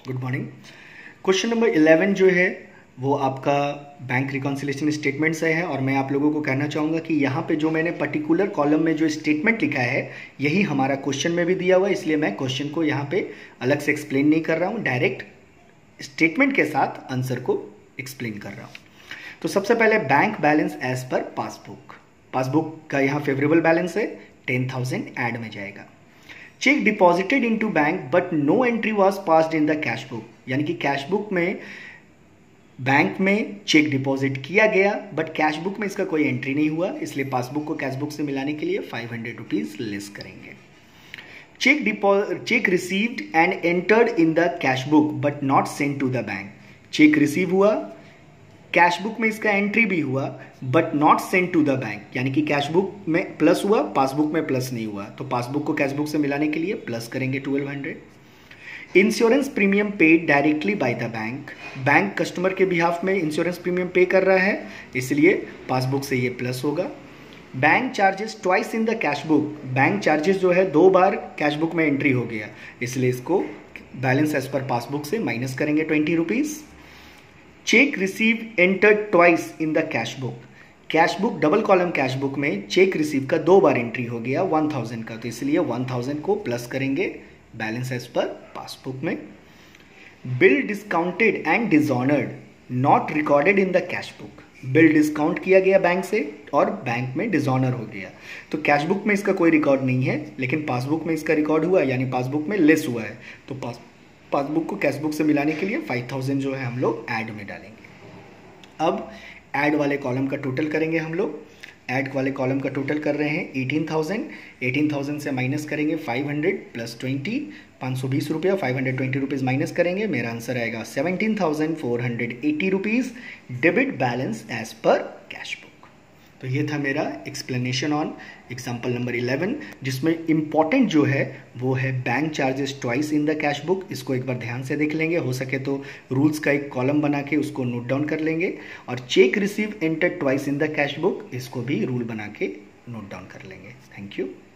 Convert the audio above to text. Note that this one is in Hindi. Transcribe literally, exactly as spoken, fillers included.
Good morning. Question number eleven जो है वो आपका बैंक रिकॉन्सिलिएशन स्टेटमेंट से है और मैं आप लोगों को कहना चाहूँगा कि यहाँ पे जो मैंने पर्टिकुलर कॉलम में जो स्टेटमेंट लिखा है यही हमारा क्वेश्चन में भी दिया हुआ है, इसलिए मैं क्वेश्चन को यहाँ पे अलग से एक्सप्लेन नहीं कर रहा हूँ, डायरेक्ट स्टेटमेंट के साथ आंसर को एक्सप्लेन कर रहा हूँ। तो सबसे पहले bank balance as per passbook, passbook का यहाँ फेवरेबल बैलेंस है, टेन थाउजेंड ऐड में जाएगा। Cheque deposited into bank but no entry was passed in the cash book, यानी कि कैश बुक में बैंक में चेक डिपॉजिट किया गया बट कैश बुक में इसका कोई एंट्री नहीं हुआ, इसलिए पासबुक को कैश बुक से मिलाने के लिए फाइव हंड्रेड रुपीज लेस करेंगे। Cheque deposit cheque received and entered in the cash book but not sent to the bank, cheque receive हुआ, कैश बुक में इसका एंट्री भी हुआ but not sent to the bank, यानी कि कैश बुक में प्लस हुआ, पासबुक में प्लस नहीं हुआ, तो पासबुक को कैश बुक से मिलाने के लिए प्लस करेंगे twelve hundred. Insurance premium paid directly by the bank, bank customer के बिहाफ में इंश्योरेंस प्रीमियम पे कर रहा है, इसलिए पासबुक से ये प्लस होगा। Bank charges twice in the cash book, bank charges जो है दो बार कैश बुक में एंट्री हो गया, इसलिए इसको बैलेंस एज पर पासबुक से माइनस करेंगे twenty rupees. Cheque receive entered twice in the cash book, cash book double column cash book में चेक रिसीव का दो बार एंट्री हो गया वन थाउजेंड का, तो इसलिए वन थाउजेंड को प्लस करेंगे बैलेंस एज पर पासबुक में। Bill discounted and dishonoured not recorded in the cash book, bill discount किया गया बैंक से और बैंक में डिसऑनर हो गया, तो कैश बुक में इसका कोई रिकॉर्ड नहीं है लेकिन पासबुक में इसका रिकॉर्ड हुआ, यानी पासबुक में लेस हुआ है, तो पास पासबुक को कैश बुक से मिलाने के लिए फाइव थाउजेंड जो है हम लोग ऐड में डालेंगे। अब ऐड वाले कॉलम का टोटल करेंगे हम लोग, ऐड वाले कॉलम का टोटल कर रहे हैं एटीन थाउजेंड, एटीन थाउजेंड से माइनस करेंगे फाइव हंड्रेड प्लस ट्वेंटी, पाँच सौ बीस रुपया, five hundred twenty rupees minus करेंगे, मेरा आंसर आएगा seventeen thousand four hundred eighty rupees debit balance as per cash book. तो ये था मेरा explanation on example number eleven, जिसमें इम्पॉर्टेंट जो है वो है bank charges twice in the cash book, इसको एक बार ध्यान से देख लेंगे, हो सके तो रूल्स का एक कॉलम बना के उसको नोट डाउन कर लेंगे, और cheque receive enter twice in the cash book, इसको भी रूल बना के नोट डाउन कर लेंगे। Thank you.